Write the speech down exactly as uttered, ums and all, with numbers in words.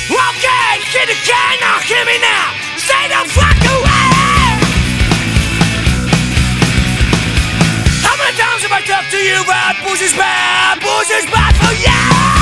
Okay, kid, you cannot hear me now. Stay the fuck away. How many times have I talked to you about push is bad, push is bad for you?